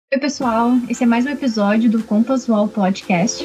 Oi, pessoal. Esse é mais um episódio do Compass UOL Podcast.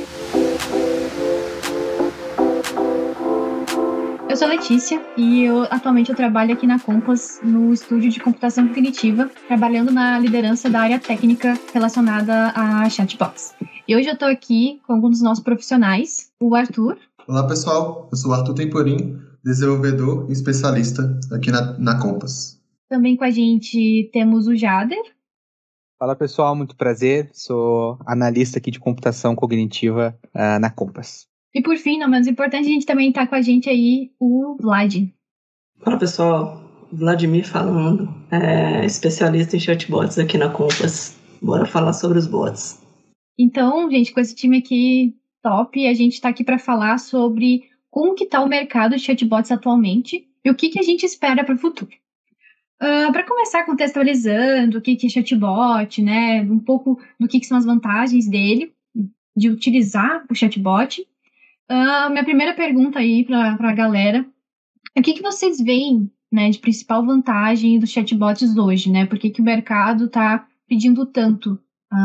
Eu sou a Letícia e atualmente eu trabalho aqui na Compass no estúdio de computação cognitiva, trabalhando na liderança da área técnica relacionada a chatbots. E hoje eu estou aqui com alguns dos nossos profissionais, o Arthur. Olá, pessoal. Eu sou o Arthur Temporim, desenvolvedor e especialista aqui na Compass. Também com a gente temos o Jader. Fala, pessoal, muito prazer. Sou analista aqui de computação cognitiva na Compass. E por fim, não menos importante, a gente também está com a gente aí o Vlad. Fala, pessoal. Vladimir falando, especialista em chatbots aqui na Compass. Bora falar sobre os bots. Então, gente, com esse time aqui top, a gente está aqui para falar sobre como que está o mercado de chatbots atualmente e o que a gente espera para o futuro. Para começar contextualizando o que é chatbot, né, um pouco do que são as vantagens dele, de utilizar o chatbot. Minha primeira pergunta aí para a galera, o que vocês veem, né, de principal vantagem dos chatbots hoje, né? Por que o mercado está pedindo tanto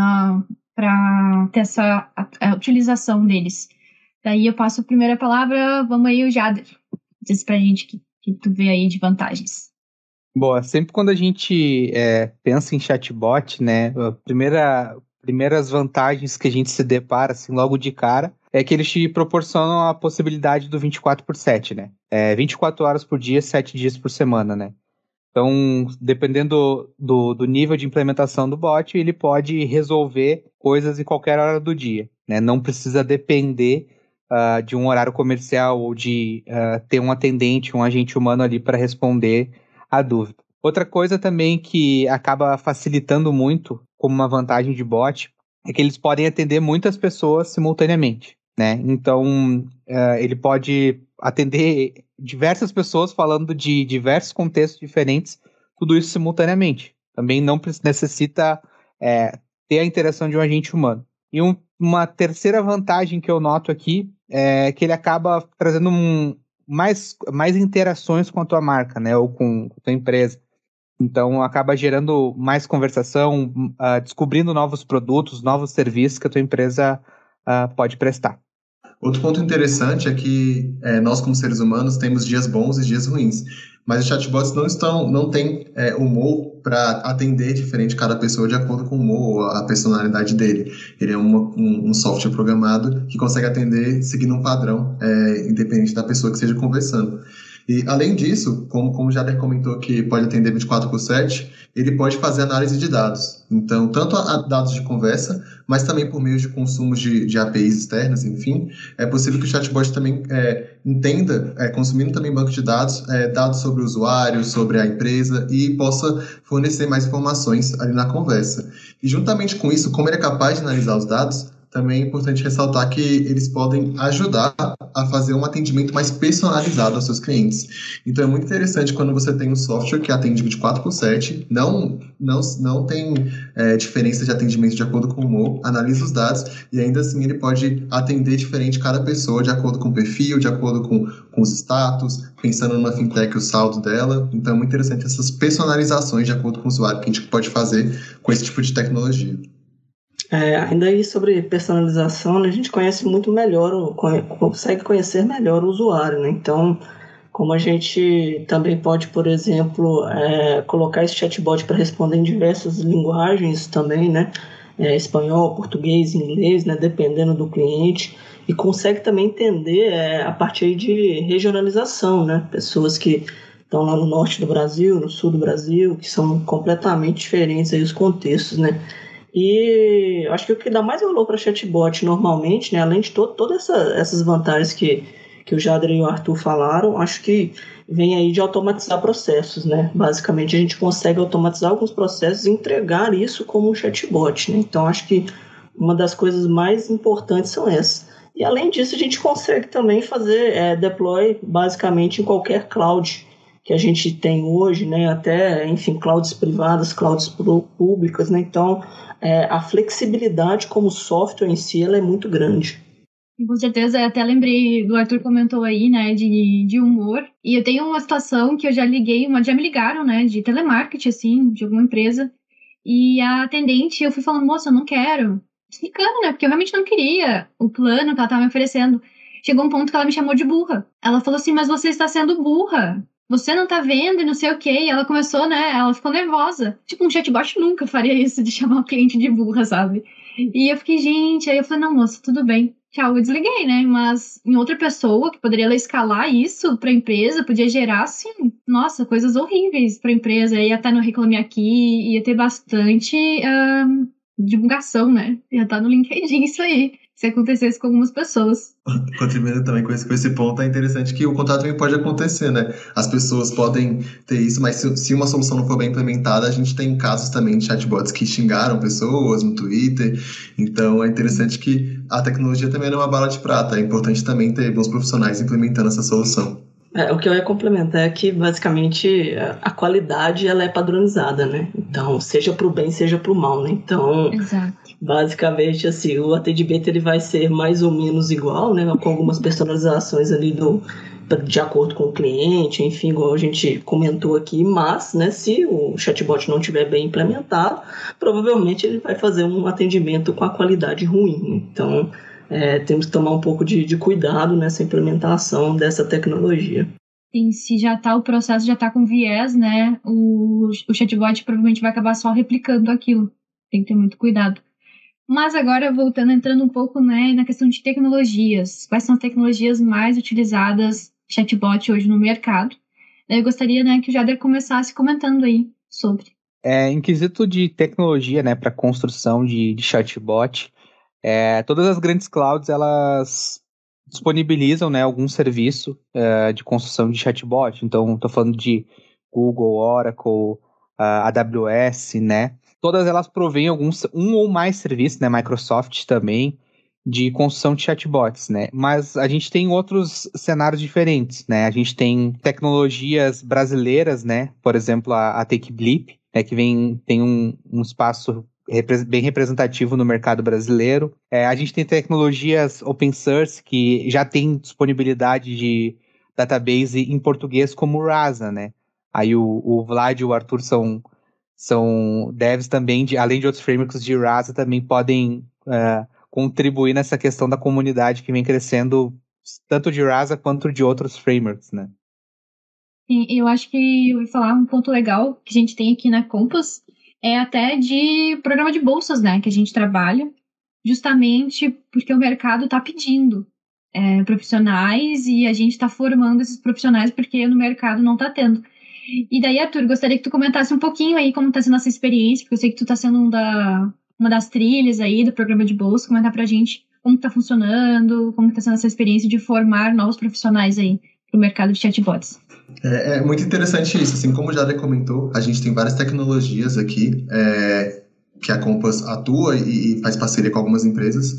para ter essa a utilização deles? Daí eu passo a primeira palavra, vamos aí, o Jader. Diz pra gente o que tu vê aí de vantagens. Boa, sempre quando a gente pensa em chatbot, né, primeiras vantagens que a gente se depara, assim, logo de cara, é que eles te proporcionam a possibilidade do 24/7, né? 24 horas por dia, 7 dias por semana, né? Então, dependendo do nível de implementação do bot, ele pode resolver coisas em qualquer hora do dia, né? Não precisa depender de um horário comercial ou de ter um atendente, um agente humano ali para responder a dúvida. Outra coisa também que acaba facilitando muito, como uma vantagem de bot, é que eles podem atender muitas pessoas simultaneamente, né? Então, ele pode atender diversas pessoas falando de diversos contextos diferentes, tudo isso simultaneamente. Também não necessita ter a interação de um agente humano. E uma terceira vantagem que eu noto aqui é que ele acaba trazendo mais interações com a tua marca, né, ou com a tua empresa. Então, acaba gerando mais conversação, descobrindo novos produtos, novos serviços que a tua empresa pode prestar. Outro ponto interessante é que nós, como seres humanos, temos dias bons e dias ruins. Mas os chatbots não têm humor para atender diferente cada pessoa de acordo com o humor ou a personalidade dele. Ele é um software programado que consegue atender seguindo um padrão, independente da pessoa que esteja conversando. E, além disso, como o Jader comentou que pode atender 24/7, ele pode fazer análise de dados. Então, tanto dados de conversa, mas também por meio de consumos de APIs externas, enfim, é possível que o chatbot também entenda, consumindo também banco de dados, dados sobre o usuário, sobre a empresa, e possa fornecer mais informações ali na conversa. E, juntamente com isso, como ele é capaz de analisar os dados, também é importante ressaltar que eles podem ajudar a fazer um atendimento mais personalizado aos seus clientes. Então, é muito interessante quando você tem um software que atende 24/7, não tem diferença de atendimento de acordo com o humor, analisa os dados e ainda assim ele pode atender diferente cada pessoa de acordo com o perfil, de acordo com os status, pensando numa fintech, o saldo dela. Então, é muito interessante essas personalizações de acordo com o usuário que a gente pode fazer com esse tipo de tecnologia. Ainda aí sobre personalização, né, a gente conhece muito melhor, consegue conhecer melhor o usuário, né? Então, como a gente também pode, por exemplo, colocar esse chatbot para responder em diversas linguagens também, né? Espanhol, português, inglês, né? Dependendo do cliente, e consegue também entender a partir de regionalização, né? Pessoas que estão lá no norte do Brasil, no sul do Brasil, que são completamente diferentes aí os contextos, né? E acho que o que dá mais valor para chatbot normalmente, né, além de todas essas vantagens que o Jader e o Arthur falaram, acho que vem aí de automatizar processos, né? Basicamente a gente consegue automatizar alguns processos e entregar isso como um chatbot, né? Então acho que uma das coisas mais importantes são essas. E além disso a gente consegue também fazer deploy basicamente em qualquer cloud que a gente tem hoje, né? Até, enfim, clouds privadas, clouds públicas, né? Então a flexibilidade como software em si ela é muito grande. Com certeza, até lembrei do Arthur comentou aí, né, de humor. E eu tenho uma situação que eu já me ligaram, né, de telemarketing, assim, de alguma empresa. E a atendente, eu fui falando, moça, eu não quero. Explicando, né? Porque eu realmente não queria o plano que ela estava me oferecendo. Chegou um ponto que ela me chamou de burra. Ela falou assim, mas você está sendo burra. Você não tá vendo e não sei o quê. E ela começou, né? Ela ficou nervosa. Tipo, um chatbot nunca faria isso de chamar o cliente de burra, sabe? E eu fiquei, gente. Aí eu falei, não, moça, tudo bem. Tchau, eu desliguei, né? Mas em outra pessoa que poderia escalar isso para a empresa, podia gerar, assim, nossa, coisas horríveis para a empresa. Ia estar no Reclame Aqui, ia ter bastante divulgação, né? Ia estar no LinkedIn isso aí, se acontecesse com algumas pessoas. Contribuindo também com esse ponto, é interessante que o contato também pode acontecer, né? As pessoas podem ter isso, mas se uma solução não for bem implementada, a gente tem casos também de chatbots que xingaram pessoas no Twitter. Então, é interessante que a tecnologia também não é uma bala de prata. É importante também ter bons profissionais implementando essa solução. O que eu ia complementar é que, basicamente, a qualidade ela é padronizada, né? Então, seja para o bem, seja para o mal, né? Então, Exato. Basicamente, assim, o atendimento ele vai ser mais ou menos igual, né? Com algumas personalizações ali de acordo com o cliente, enfim, igual a gente comentou aqui, mas, né, se o chatbot não estiver bem implementado, provavelmente ele vai fazer um atendimento com a qualidade ruim, né? Então, temos que tomar um pouco de cuidado nessa implementação dessa tecnologia. Sim, se já tá, o processo já tá com viés, né, o chatbot provavelmente vai acabar só replicando aquilo. Tem que ter muito cuidado. Mas agora, entrando um pouco, né, na questão de tecnologias. Quais são as tecnologias mais utilizadas chatbot hoje no mercado? Eu gostaria, né, que o Jader começasse comentando aí sobre. Em quesito de tecnologia, né, para construção de chatbot, todas as grandes clouds, elas disponibilizam, né, algum serviço de construção de chatbot. Então, estou falando de Google, Oracle, AWS, né? Todas elas provêm um ou mais serviços, né, Microsoft também, de construção de chatbots, né? Mas a gente tem outros cenários diferentes, né? A gente tem tecnologias brasileiras, né? Por exemplo, a TakeBlip, né, que tem um espaço bem representativo no mercado brasileiro. A gente tem tecnologias open source que já tem disponibilidade de database em português, como o Rasa, né? Aí o Vlad e o Arthur são devs também, além de outros frameworks de Rasa, também podem contribuir nessa questão da comunidade que vem crescendo tanto de Rasa quanto de outros frameworks, né? Sim, eu acho que eu vou falar um ponto legal que a gente tem aqui na Compass é até de programa de bolsas, né, que a gente trabalha, justamente porque o mercado está pedindo profissionais e a gente está formando esses profissionais porque no mercado não está tendo. E daí, Arthur, gostaria que tu comentasse um pouquinho aí como está sendo essa experiência, porque eu sei que tu está sendo uma das trilhas aí do programa de bolsa, comentar pra gente como está funcionando, como está sendo essa experiência de formar novos profissionais aí para o mercado de chatbots. É muito interessante isso, assim, como o Jader comentou, a gente tem várias tecnologias aqui, que a Compass atua e faz parceria com algumas empresas,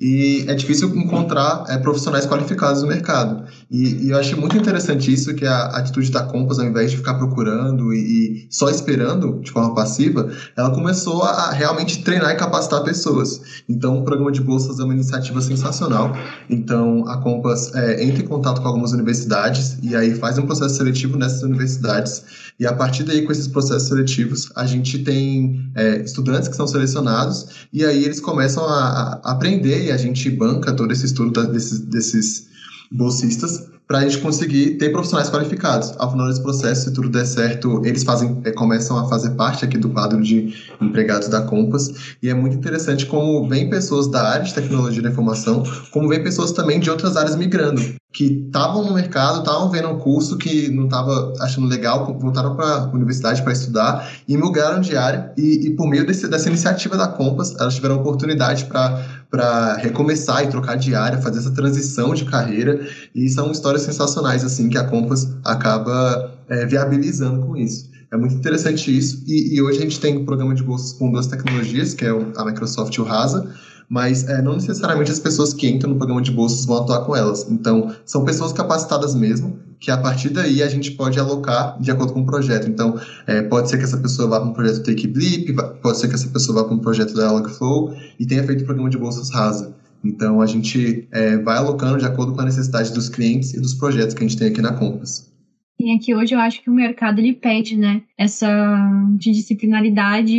e é difícil encontrar profissionais qualificados no mercado. E eu achei muito interessante isso, que a atitude da Compass, ao invés de ficar procurando e só esperando de forma passiva, ela começou a realmente treinar e capacitar pessoas. Então, o programa de bolsas é uma iniciativa sensacional. Então, a Compass entra em contato com algumas universidades e aí faz um processo seletivo nessas universidades. E a partir daí, com esses processos seletivos, a gente tem estudantes que são selecionados e aí eles começam a aprender e a gente banca todo esse estudo desses bolsistas para a gente conseguir ter profissionais qualificados. Ao final desse processo, se tudo der certo, eles começam a fazer parte aqui do quadro de empregados da Compass, e é muito interessante como vem pessoas da área de tecnologia da informação, como vem pessoas também de outras áreas migrando, que estavam no mercado, estavam vendo um curso que não estava achando legal, voltaram para a universidade para estudar e migraram de área, e por meio dessa iniciativa da Compass, elas tiveram a oportunidade para recomeçar e trocar de área, fazer essa transição de carreira, e são histórias sensacionais, assim, que a Compass acaba viabilizando com isso. É muito interessante isso, e hoje a gente tem um programa de bolsas com duas tecnologias, que é a Microsoft e o Rasa, mas não necessariamente as pessoas que entram no programa de bolsas vão atuar com elas. Então, são pessoas capacitadas mesmo, que a partir daí a gente pode alocar de acordo com o projeto. Então, pode ser que essa pessoa vá para um projeto TakeBlip, pode ser que essa pessoa vá para um projeto da Dialogflow e tenha feito o programa de bolsas Rasa. Então, a gente vai alocando de acordo com a necessidade dos clientes e dos projetos que a gente tem aqui na Compass. E aqui hoje eu acho que o mercado ele pede, né, essa disciplinaridade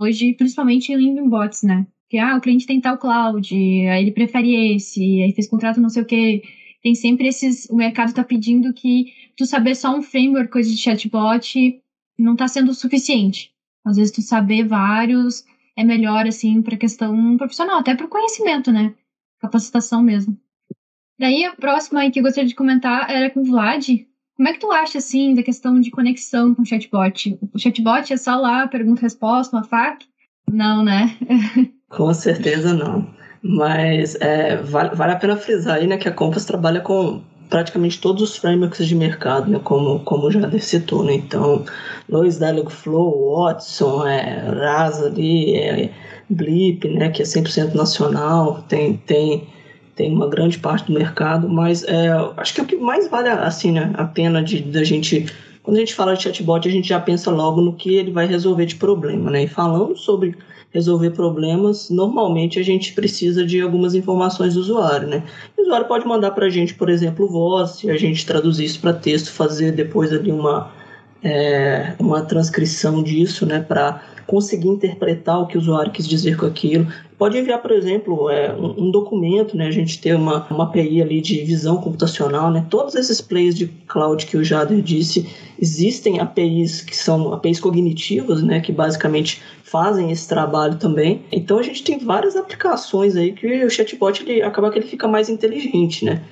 hoje, principalmente em bots, né? Que, o cliente tem tal cloud, aí ele prefere esse, aí fez contrato não sei o quê. Tem sempre o mercado tá pedindo que tu saber só um framework, coisa de chatbot, não tá sendo o suficiente. Às vezes tu saber vários é melhor, assim, pra questão profissional, até pro conhecimento, né? Capacitação mesmo. Daí a próxima aí que eu gostaria de comentar era com o Vlad. Como é que tu acha, assim, da questão de conexão com o chatbot? O chatbot é só lá, pergunta-resposta, uma FAQ? Não, né? Com certeza não. Mas vale a pena frisar aí, né, que a Compass trabalha com praticamente todos os frameworks de mercado, né, como o Jader citou, né? Então, Lois, Dialogflow, Watson, Rasa ali, Blip, né, que é 100% nacional, tem uma grande parte do mercado, mas acho que o que mais vale assim, né, a pena da gente, quando a gente fala de chatbot, a gente já pensa logo no que ele vai resolver de problema, né? E falando sobre resolver problemas, normalmente a gente precisa de algumas informações do usuário, né? O usuário pode mandar para a gente, por exemplo, voz, se a gente traduzir isso para texto, fazer depois ali uma transcrição disso, né, para conseguir interpretar o que o usuário quis dizer com aquilo. Pode enviar, por exemplo, um documento, né, a gente tem uma API ali de visão computacional, né, todos esses players de cloud que o Jader disse, existem APIs que são APIs cognitivas, né, que basicamente fazem esse trabalho também. Então a gente tem várias aplicações aí que o chatbot acaba que ele fica mais inteligente, né.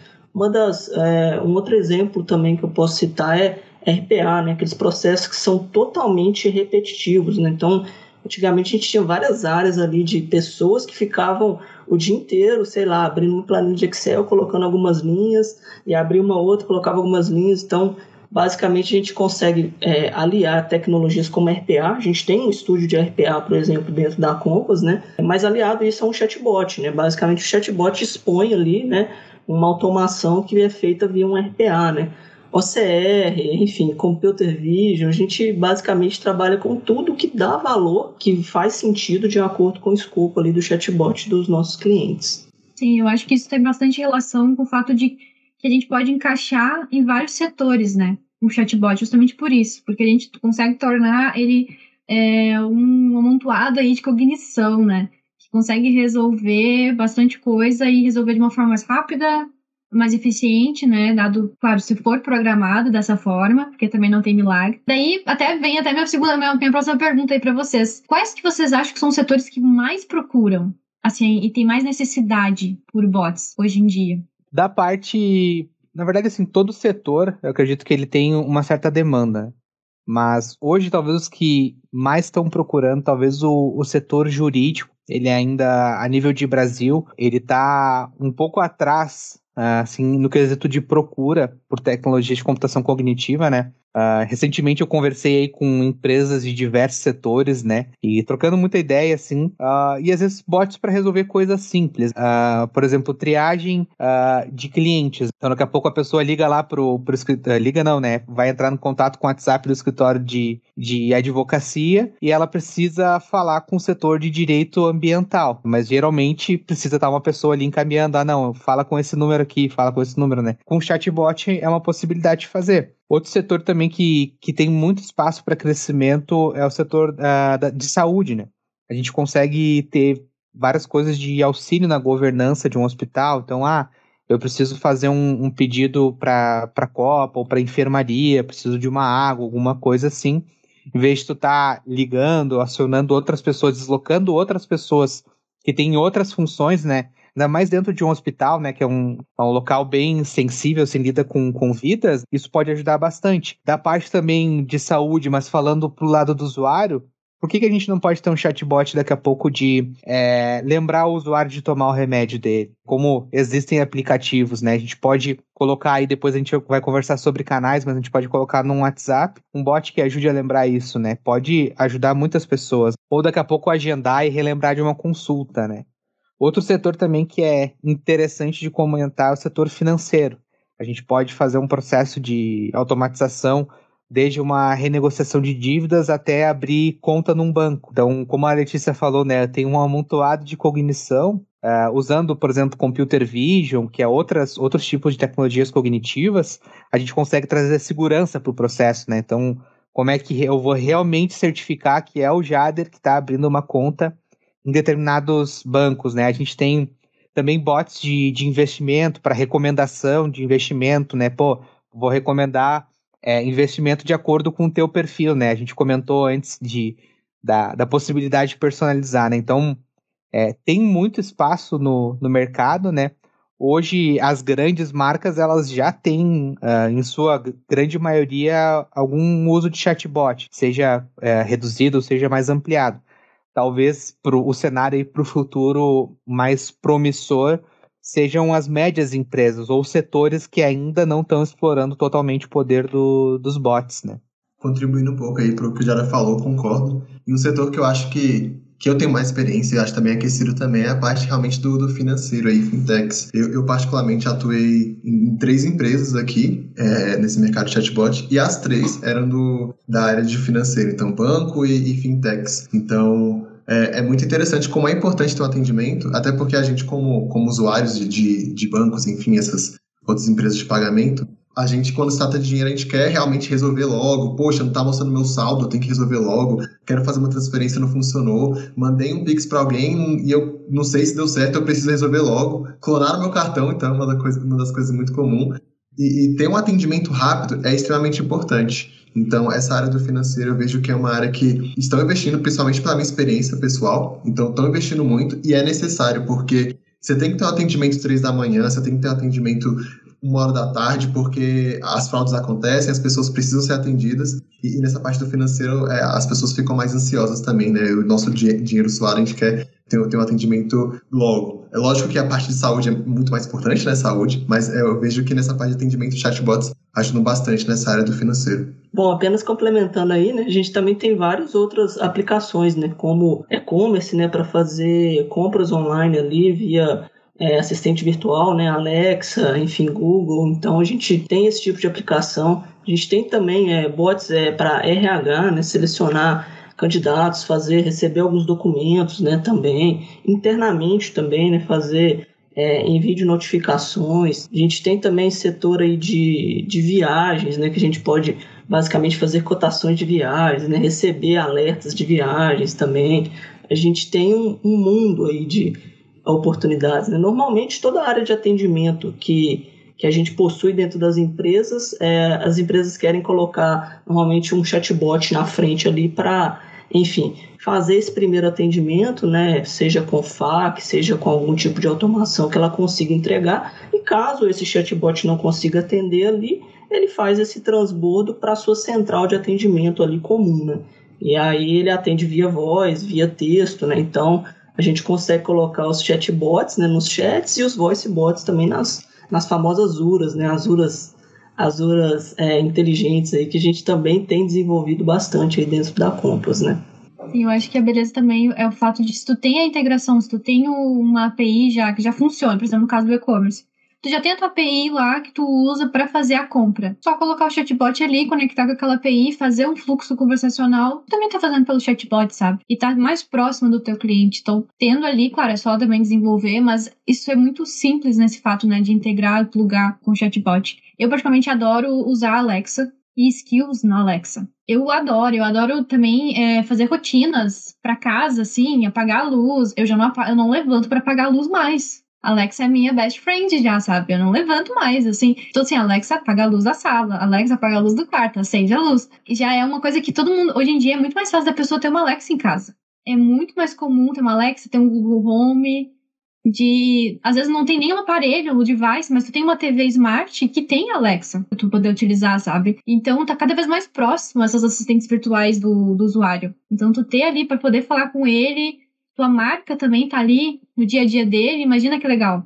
Um outro exemplo também que eu posso citar é RPA, né? Aqueles processos que são totalmente repetitivos, né? Então, antigamente a gente tinha várias áreas ali de pessoas que ficavam o dia inteiro, sei lá, abrindo uma planilha de Excel, colocando algumas linhas, e abrir uma outra, colocava algumas linhas. Então, basicamente, a gente consegue aliar tecnologias como RPA. A gente tem um estúdio de RPA, por exemplo, dentro da Compass, né? Mas aliado isso a um chatbot, né? Basicamente, o chatbot expõe ali, né, uma automação que é feita via um RPA, né? OCR, enfim, Computer Vision, a gente basicamente trabalha com tudo que dá valor, que faz sentido de acordo com o escopo ali do chatbot dos nossos clientes. Sim, eu acho que isso tem bastante relação com o fato de que a gente pode encaixar em vários setores, né? Um chatbot, justamente por isso, porque a gente consegue tornar ele um amontoado aí de cognição, né? Que consegue resolver bastante coisa e resolver de uma forma mais rápida, mais eficiente, né? Dado, claro, se for programado dessa forma, porque também não tem milagre. Daí vem minha próxima pergunta aí para vocês. Quais que vocês acham que são os setores que mais procuram, assim, e tem mais necessidade por bots hoje em dia? Da parte, na verdade, assim, todo setor, eu acredito que ele tem uma certa demanda. Mas hoje, talvez os que mais estão procurando, talvez o setor jurídico, ele ainda, a nível de Brasil, ele está um pouco atrás, assim, no quesito de procura por tecnologias de computação cognitiva, né? Recentemente eu conversei aí com empresas de diversos setores, né? E trocando muita ideia, assim, e às vezes bots para resolver coisas simples. Por exemplo, triagem de clientes. Então, daqui a pouco a pessoa liga lá pro escritório, liga não, né? Vai entrar no contato com o WhatsApp do escritório de advocacia e ela precisa falar com o setor de direito ambiental. Mas geralmente precisa estar uma pessoa ali encaminhando, não, fala com esse número aqui, fala com esse número, né? Com o chatbot é uma possibilidade de fazer. Outro setor também que tem muito espaço para crescimento é o setor de saúde, né? A gente consegue ter várias coisas de auxílio na governança de um hospital. Então, eu preciso fazer um pedido para a Copa ou para a enfermaria, preciso de uma água, alguma coisa assim. Em vez de tu estar ligando, acionando outras pessoas, deslocando outras pessoas que têm outras funções, né? Ainda mais dentro de um hospital, né, que é um local bem sensível, se lida com vidas, isso pode ajudar bastante. Da parte também de saúde, mas falando pro lado do usuário, por que a gente não pode ter um chatbot daqui a pouco de lembrar o usuário de tomar o remédio dele? Como existem aplicativos, né? A gente pode colocar aí, depois a gente vai conversar sobre canais, mas a gente pode colocar num WhatsApp um bot que ajude a lembrar isso, né? Pode ajudar muitas pessoas. Ou daqui a pouco agendar e relembrar de uma consulta, né? Outro setor também que é interessante de comentar é o setor financeiro. A gente pode fazer um processo de automatização desde uma renegociação de dívidas até abrir conta num banco. Então, como a Letícia falou, né, tem um amontoado de cognição, usando, por exemplo, Computer Vision, que é outros tipos de tecnologias cognitivas, a gente consegue trazer segurança para o processo, né? Então, como é que eu vou realmente certificar que é o Jader que está abrindo uma conta em determinados bancos, né? A gente tem também bots de investimento para recomendação de investimento, né? Pô, vou recomendar investimento de acordo com o teu perfil, né? A gente comentou antes da possibilidade de personalizar, né? Então, tem muito espaço no mercado, né? Hoje, as grandes marcas, elas já têm, em sua grande maioria, algum uso de chatbot, seja reduzido, seja mais ampliado. Talvez o cenário para o futuro mais promissor sejam as médias empresas ou setores que ainda não estão explorando totalmente o poder dos bots, né? Contribuindo um pouco aí para o que o Jara falou, concordo. E um setor que eu acho que eu tenho mais experiência e acho também aquecido também é a parte realmente do financeiro aí, fintechs. Eu particularmente atuei em 3 empresas aqui nesse mercado de chatbot e as 3 eram da área de financeiro, então banco e fintechs. Então é muito interessante como é importante ter um atendimento, até porque a gente como usuários de bancos, enfim, essas outras empresas de pagamento, a gente, quando se trata de dinheiro, a gente quer realmente resolver logo. Poxa, não tá mostrando meu saldo, eu tenho que resolver logo. Quero fazer uma transferência, não funcionou. Mandei um Pix para alguém e eu não sei se deu certo, eu preciso resolver logo. Clonaram meu cartão, então é uma das coisas muito comuns. E ter um atendimento rápido é extremamente importante. Então, essa área do financeiro eu vejo que é uma área que estão investindo, principalmente pela minha experiência pessoal. Então, estão investindo muito e é necessário, porque você tem que ter um atendimento 3 da manhã, você tem que ter um atendimento 1 hora da tarde, porque as fraudes acontecem, as pessoas precisam ser atendidas, e nessa parte do financeiro as pessoas ficam mais ansiosas também, né? O nosso dinheiro suado, a gente quer ter um atendimento logo. É lógico que a parte de saúde é muito mais importante, né? Saúde, mas eu vejo que nessa parte de atendimento, chatbots ajudam bastante nessa área do financeiro. Bom, apenas complementando aí, né? A gente também tem várias outras aplicações, né? Como e-commerce, né? Para fazer compras online ali via assistente virtual, né, Alexa, enfim, Google. Então a gente tem esse tipo de aplicação. A gente tem também bots para RH, né, selecionar candidatos, receber alguns documentos, né, também internamente também, né, fazer envio de notificações. A gente tem também setor aí de viagens, né, que a gente pode basicamente fazer cotações de viagens, né, receber alertas de viagens também. A gente tem um mundo aí de oportunidades, né? Normalmente toda a área de atendimento que a gente possui dentro das empresas, as empresas querem colocar normalmente um chatbot na frente ali para, enfim, fazer esse primeiro atendimento, né? Seja com FAQ, seja com algum tipo de automação que ela consiga entregar, e caso esse chatbot não consiga atender ali, ele faz esse transbordo para a sua central de atendimento ali comum, né? E aí ele atende via voz, via texto, né? Então a gente consegue colocar os chatbots, né, nos chats e os voice bots também nas famosas URAs, né, as URAs inteligentes aí, que a gente também tem desenvolvido bastante aí dentro da Compass, né. Sim, eu acho que a beleza também é o fato de se tu tem a integração, se tu tem uma API que já funciona, por exemplo, no caso do e-commerce, tu já tem a tua API lá que tu usa para fazer a compra. Só colocar o chatbot ali, conectar com aquela API, fazer um fluxo conversacional, tu também tá fazendo pelo chatbot, sabe? E tá mais próximo do teu cliente. Então, tendo ali, claro, é só também desenvolver, mas isso é muito simples nesse fato, né, de integrar e plugar com o chatbot. Eu, praticamente, adoro usar a Alexa e skills na Alexa. Eu adoro também fazer rotinas para casa, assim, apagar a luz. Eu não levanto para apagar a luz mais. Alexa é minha best friend já, sabe? Eu não levanto mais, assim. Então, assim, Alexa, apaga a luz da sala. Alexa, apaga a luz do quarto. Acende a luz. E já é uma coisa que todo mundo... Hoje em dia é muito mais fácil da pessoa ter uma Alexa em casa. É muito mais comum ter uma Alexa, ter um Google Home. Às vezes não tem nenhum aparelho, o device, mas tu tem uma TV Smart que tem Alexa pra tu poder utilizar, sabe? Então, tá cada vez mais próximo essas assistentes virtuais do usuário. Então, tu ter ali pra poder falar com ele... Tua marca também tá ali no dia a dia dele, imagina que legal.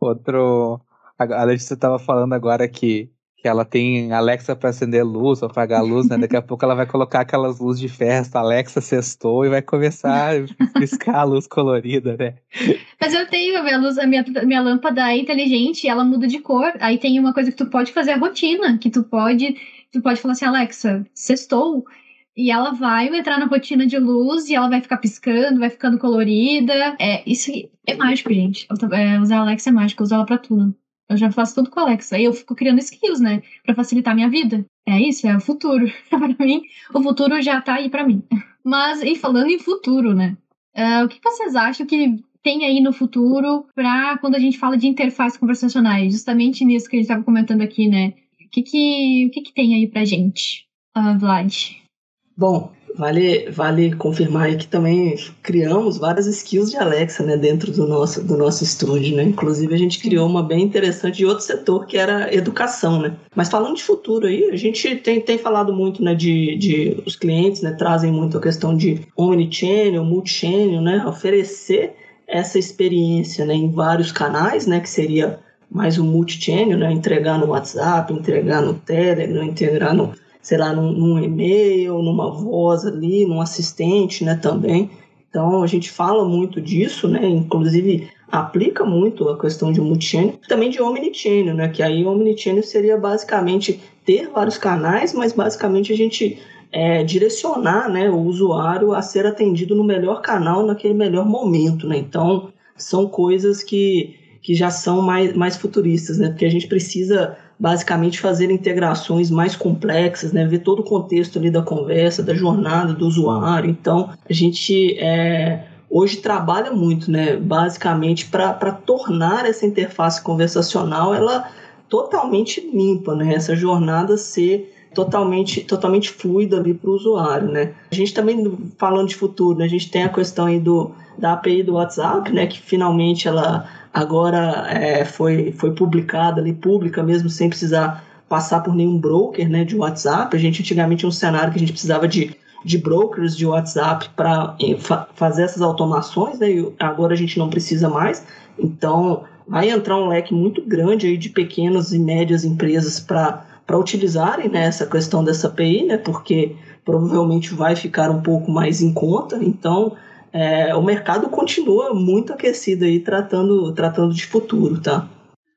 A Letícia estava falando agora que ela tem Alexa para acender luz, para apagar a luz, né? Daqui a pouco ela vai colocar aquelas luzes de festa, Alexa sextou, e vai começar a piscar a luz colorida, né? Mas eu tenho minha lâmpada é inteligente, ela muda de cor. Aí tem uma coisa que tu pode fazer a rotina, que tu pode falar assim, Alexa, sextou. E ela vai entrar na rotina de luz e ela vai ficar piscando, vai ficando colorida. Isso é mágico, gente. Usar a Alexa é mágico, usar ela pra tudo. Eu já faço tudo com a Alexa. Aí eu fico criando skills, né? Pra facilitar a minha vida. É isso, é o futuro. Pra mim, o futuro já tá aí pra mim. Mas, e falando em futuro, né? O que vocês acham que tem aí no futuro pra quando a gente fala de interfaces conversacionais? Justamente nisso que a gente tava comentando aqui, né? O que tem aí pra gente, Vlad? Bom, vale confirmar aí que também criamos várias skills de Alexa, né, dentro do nosso estúdio, né? Inclusive a gente criou uma bem interessante de outro setor, que era educação, né? Mas falando de futuro aí, a gente tem falado muito, né, de os clientes, né, trazem muito a questão de omnichannel, multichannel, né, oferecer essa experiência, né, em vários canais, né, que seria mais um multichannel, né, entregar no WhatsApp, entregar no Telegram, integrar no, sei lá, num e-mail, numa voz ali, num assistente, né, também. Então, a gente fala muito disso, né, inclusive aplica muito a questão de multichannel, também de omnichannel, né, que aí o omnichannel seria basicamente ter vários canais, mas basicamente a gente direcionar, né, o usuário a ser atendido no melhor canal, naquele melhor momento, né. Então, são coisas que já são mais futuristas, né, porque a gente precisa basicamente fazer integrações mais complexas, né? Ver todo o contexto ali da conversa, da jornada do usuário. Então, a gente hoje trabalha muito, né? Basicamente para tornar essa interface conversacional ela totalmente limpa, né? Essa jornada ser totalmente fluida ali para o usuário, né? A gente também, falando de futuro, né? A gente tem a questão aí da API do WhatsApp, né? Que finalmente ela agora foi publicada ali, pública mesmo, sem precisar passar por nenhum broker, né, de WhatsApp. A gente antigamente tinha um cenário que a gente precisava de brokers de WhatsApp para fazer essas automações, né, e agora a gente não precisa mais. Então, vai entrar um leque muito grande aí de pequenas e médias empresas para utilizarem, né, essa questão dessa API, né, porque provavelmente vai ficar um pouco mais em conta. Então, o mercado continua muito aquecido aí, tratando de futuro, tá?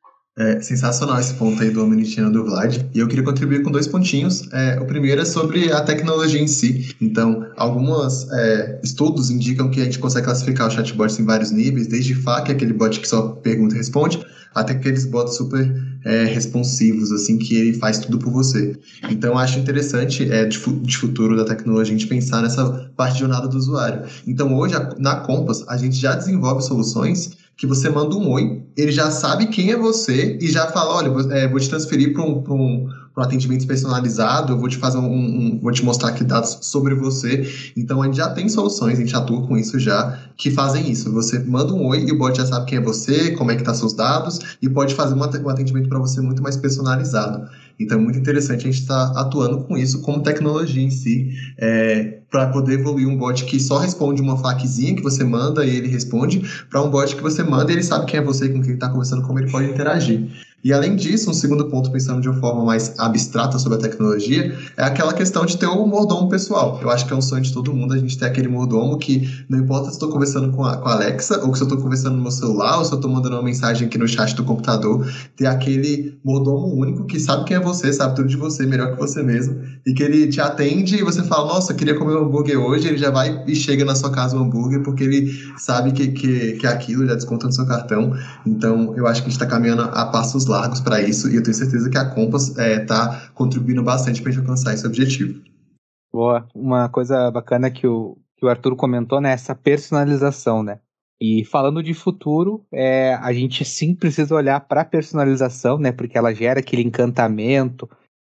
É sensacional esse ponto aí do Omnichannel do Vlad, e eu queria contribuir com 2 pontinhos. O primeiro é sobre a tecnologia em si. Então, alguns estudos indicam que a gente consegue classificar os chatbots em vários níveis, desde FAQ, aquele bot que só pergunta e responde, até aqueles bots super responsivos, assim, que ele faz tudo por você. Então, eu acho interessante, de futuro da tecnologia, a gente pensar nessa parte de jornada do usuário. Então, hoje, na Compass, a gente já desenvolve soluções que você manda um oi, ele já sabe quem é você e já fala, olha, vou te transferir para um atendimento personalizado, eu vou te fazer vou te mostrar aqui dados sobre você. Então, a gente já tem soluções, a gente atua com isso já, que fazem isso. Você manda um oi e o bot já sabe quem é você, como é que tá seus dados, e pode fazer um atendimento para você muito mais personalizado. Então, é muito interessante a gente estar atuando com isso como tecnologia em si, para poder evoluir um bot que só responde uma FAQzinha que você manda e ele responde, para um bot que você manda e ele sabe quem é você, com quem ele está conversando, como ele pode interagir. E além disso, um segundo ponto, pensando de uma forma mais abstrata sobre a tecnologia, é aquela questão de ter o mordomo pessoal. Eu acho que é um sonho de todo mundo a gente ter aquele mordomo que não importa se estou conversando com a Alexa, ou se eu estou conversando no meu celular, ou se eu estou mandando uma mensagem aqui no chat do computador, ter aquele mordomo único que sabe quem é você, sabe tudo de você, melhor que você mesmo, e que ele te atende e você fala, nossa, eu queria comer um hambúrguer hoje, ele já vai e chega na sua casa o hambúrguer, porque ele sabe que é aquilo, já desconta no seu cartão. Então, eu acho que a gente está caminhando a passos largos para isso, e eu tenho certeza que a Compass está contribuindo bastante para a gente alcançar esse objetivo. Boa. Uma coisa bacana que o Arthur comentou, né, essa personalização, né? E falando de futuro, a gente sim precisa olhar para a personalização, né? Porque ela gera aquele encantamento,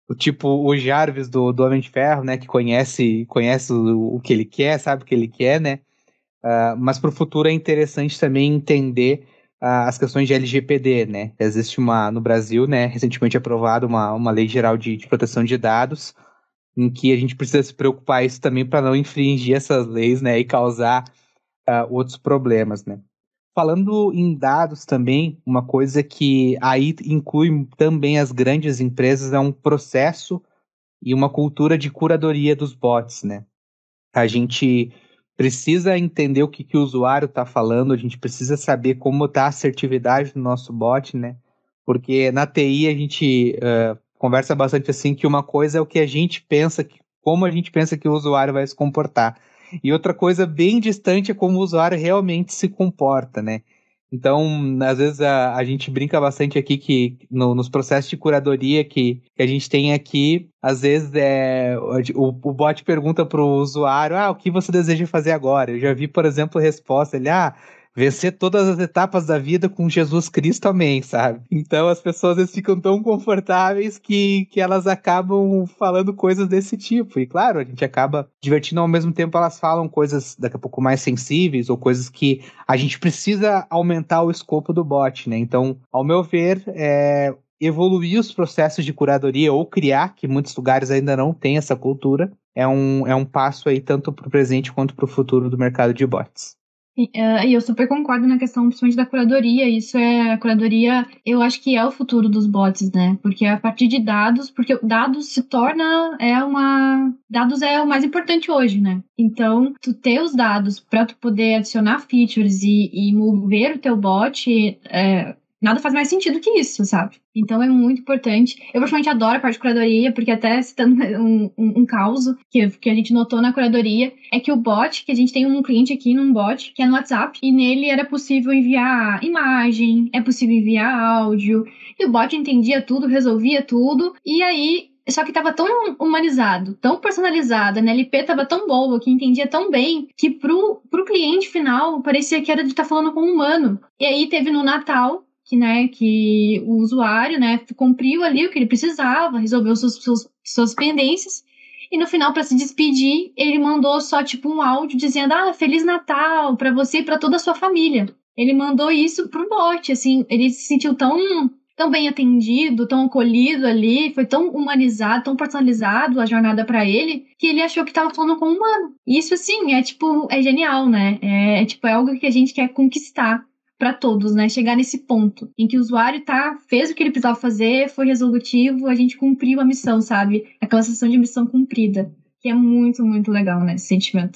o Jarvis do Homem de Ferro, né? Que conhece o que ele quer, sabe o que ele quer, né? Mas para o futuro é interessante também entender as questões de LGPD, né? Existe no Brasil, né? Recentemente aprovada uma lei geral de proteção de dados, em que a gente precisa se preocupar isso também para não infringir essas leis, né? E causar outros problemas, né? Falando em dados também, uma coisa que aí inclui também as grandes empresas é um processo e uma cultura de curadoria dos bots, né? A gente precisa entender o que o usuário está falando, a gente precisa saber como está a assertividade do nosso bot, né? Porque na TI a gente conversa bastante assim que uma coisa é o que a gente pensa, como a gente pensa que o usuário vai se comportar. E outra coisa bem distante é como o usuário realmente se comporta, né? Então, às vezes a gente brinca bastante aqui que nos processos de curadoria que a gente tem aqui, às vezes o bot pergunta para o usuário, o que você deseja fazer agora? Eu já vi, por exemplo, resposta, ele, vencer todas as etapas da vida com Jesus Cristo, amém, sabe? Então as pessoas às vezes ficam tão confortáveis que elas acabam falando coisas desse tipo. E claro, a gente acaba divertindo, ao mesmo tempo elas falam coisas daqui a pouco mais sensíveis ou coisas que a gente precisa aumentar o escopo do bot, né? Então, ao meu ver, evoluir os processos de curadoria ou criar, que muitos lugares ainda não têm essa cultura, é um passo aí tanto para o presente quanto para o futuro do mercado de bots. E eu super concordo na questão, principalmente da curadoria. A curadoria, eu acho que é o futuro dos bots, né? Porque a partir de dados, porque dados se torna, dados é o mais importante hoje, né? Então, tu ter os dados para tu poder adicionar features e mover o teu bot, nada faz mais sentido que isso, sabe? Então é muito importante. Eu praticamente adoro a parte de curadoria, porque até citando um caos que a gente notou na curadoria, é que o bot, que a gente tem um cliente aqui num bot, que é no WhatsApp, e nele era possível enviar imagem, é possível enviar áudio, e o bot entendia tudo, resolvia tudo, e aí, só que tava tão humanizado, tão personalizado, a NLP tava tão boa, que entendia tão bem, que pro cliente final, parecia que era de estar falando com um humano. E aí teve no Natal, que o usuário, cumpriu ali o que ele precisava, resolveu suas pendências, e no final, para se despedir, ele mandou só um áudio dizendo, Feliz Natal para você e para toda a sua família. Ele mandou isso pro bot, assim, ele se sentiu tão bem atendido, tão acolhido ali, foi tão humanizado, tão personalizado a jornada para ele, que ele achou que estava falando com um humano. Isso, assim, é genial, né? É algo que a gente quer conquistar para todos, né? Chegar nesse ponto em que o usuário fez o que ele precisava fazer, foi resolutivo, a gente cumpriu a missão, sabe? Aquela sensação de missão cumprida, que é muito, muito legal, né? Esse sentimento.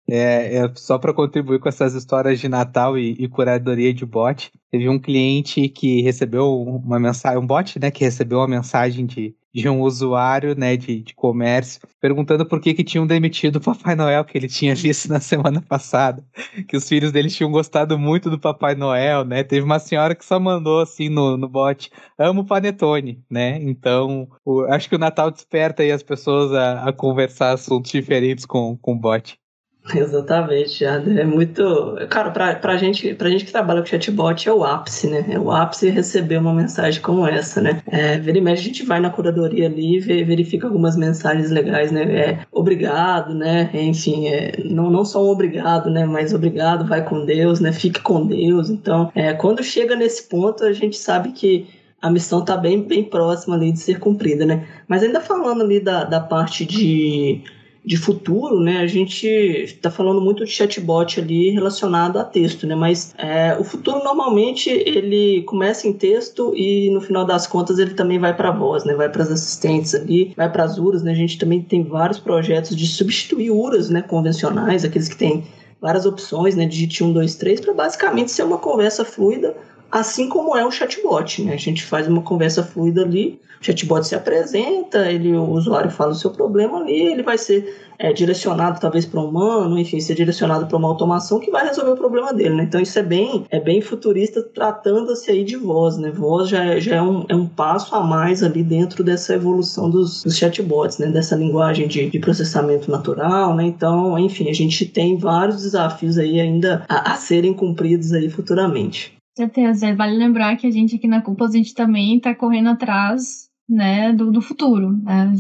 Só para contribuir com essas histórias de Natal e curadoria de bot, teve um cliente que recebeu uma mensagem, um bot, né, que recebeu uma mensagem de um usuário, né, de comércio, perguntando por que tinham demitido o Papai Noel, que ele tinha visto na semana passada, que os filhos dele tinham gostado muito do Papai Noel, né, teve uma senhora que só mandou assim no bot, amo Panetone, né, então acho que o Natal desperta aí as pessoas a conversar assuntos diferentes com o bot. Exatamente, é muito... Cara, pra gente que trabalha com chatbot é o ápice, né? É o ápice receber uma mensagem como essa, né? Vira e mexe, a gente vai na curadoria ali e verifica algumas mensagens legais, né? Obrigado, né? Enfim, não só um obrigado, né? Mas obrigado, vai com Deus, né? Fique com Deus. Então, quando chega nesse ponto, a gente sabe que a missão tá bem, bem próxima ali de ser cumprida, né? Mas ainda falando ali da parte de futuro, né, a gente está falando muito de chatbot ali relacionado a texto, né, mas o futuro normalmente ele começa em texto e no final das contas ele também vai para a voz, né, vai para as assistentes ali, vai para as URAs, né, a gente também tem vários projetos de substituir URAs, né, convencionais, aqueles que têm várias opções, né, digite 1, 2, 3, para basicamente ser uma conversa fluida, assim como é o chatbot, né? A gente faz uma conversa fluida ali, o chatbot se apresenta, o usuário fala o seu problema ali, ele vai ser direcionado talvez para um humano, enfim, ser direcionado para uma automação que vai resolver o problema dele, né? Então isso é bem futurista, tratando-se aí de voz, né? Voz já é um passo a mais ali dentro dessa evolução dos chatbots, né? Dessa linguagem de processamento natural, né? Então, enfim, a gente tem vários desafios aí ainda a serem cumpridos aí futuramente. Certeza, vale lembrar que a gente aqui na Cúpula, a gente também está correndo atrás, né, do futuro, né?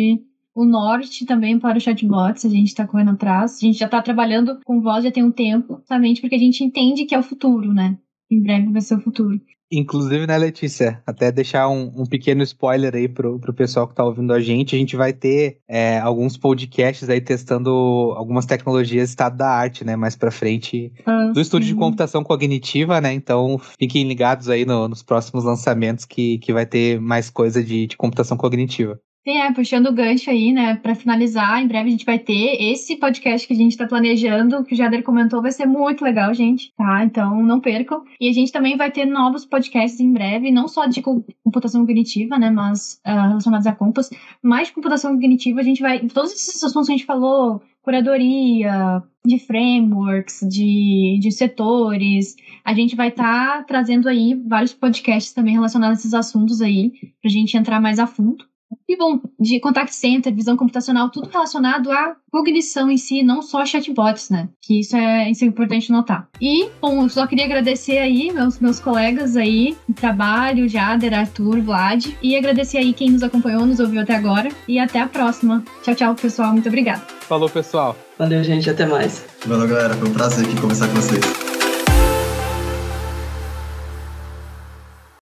O norte também para os chatbots, a gente está correndo atrás, a gente já está trabalhando com voz já tem um tempo, justamente porque a gente entende que é o futuro, né? Em breve vai ser o futuro. Inclusive, né, Letícia, até deixar um pequeno spoiler aí pro pessoal que tá ouvindo a gente vai ter alguns podcasts aí testando algumas tecnologias estado da arte, né, mais pra frente do estúdio de computação cognitiva, né, então fiquem ligados aí nos próximos lançamentos que vai ter mais coisa de computação cognitiva. Sim, puxando o gancho aí, né, para finalizar, em breve a gente vai ter esse podcast que a gente está planejando, que o Jader comentou, vai ser muito legal, gente, tá? Então não percam. E a gente também vai ter novos podcasts em breve, não só de computação cognitiva, né, mas relacionados a compas, mas de computação cognitiva a gente vai, todos esses assuntos que a gente falou, curadoria, de frameworks, de setores, a gente vai estar trazendo aí vários podcasts também relacionados a esses assuntos aí, pra gente entrar mais a fundo. E bom, de contact center, visão computacional, tudo relacionado à cognição em si, não só chatbots, né? Que isso é importante notar. E, bom, eu só queria agradecer aí meus colegas aí de trabalho, Jader, Arthur, Vlad, e agradecer aí quem nos acompanhou, nos ouviu até agora, e até a próxima. Tchau, tchau, pessoal, muito obrigada. Falou, pessoal. Valeu, gente, até mais. Valeu, galera, foi um prazer aqui conversar com vocês.